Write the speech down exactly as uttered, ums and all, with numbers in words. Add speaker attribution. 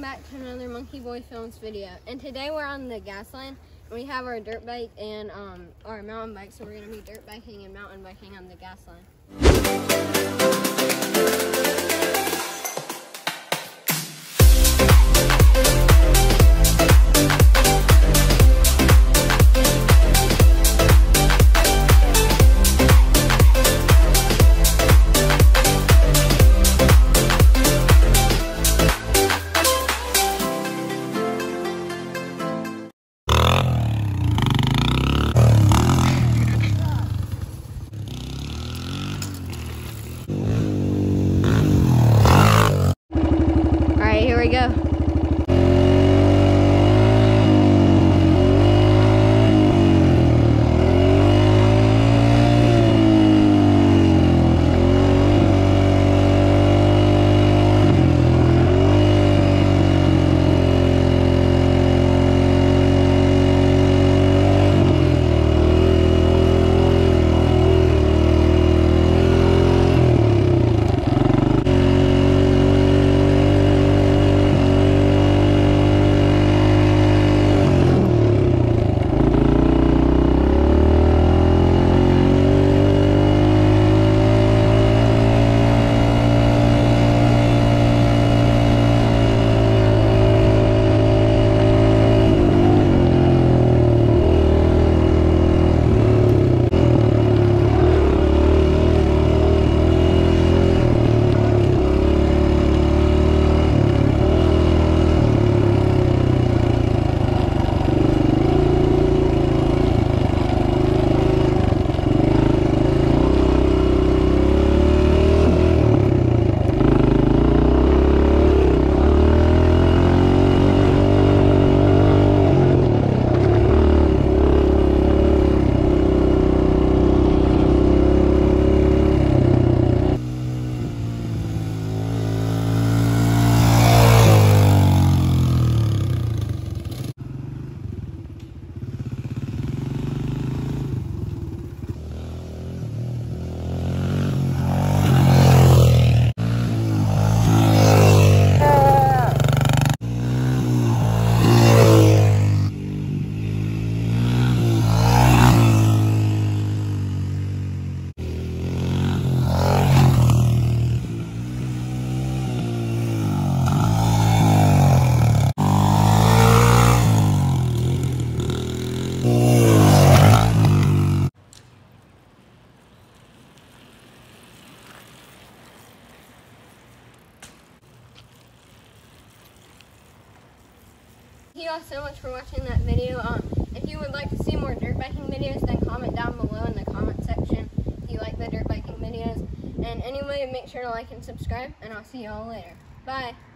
Speaker 1: back to another Monkey Boy Films video. And today we're on the gas line. And we have our dirt bike and um, our mountain bike, so we're going to be dirt biking and mountain biking on the gas line. Here we go. Thank you all so much for watching that video. Um, if you would like to see more dirt biking videos, then comment down below in the comment section if you like the dirt biking videos. And anyway, make sure to like and subscribe, and I'll see you all later. Bye!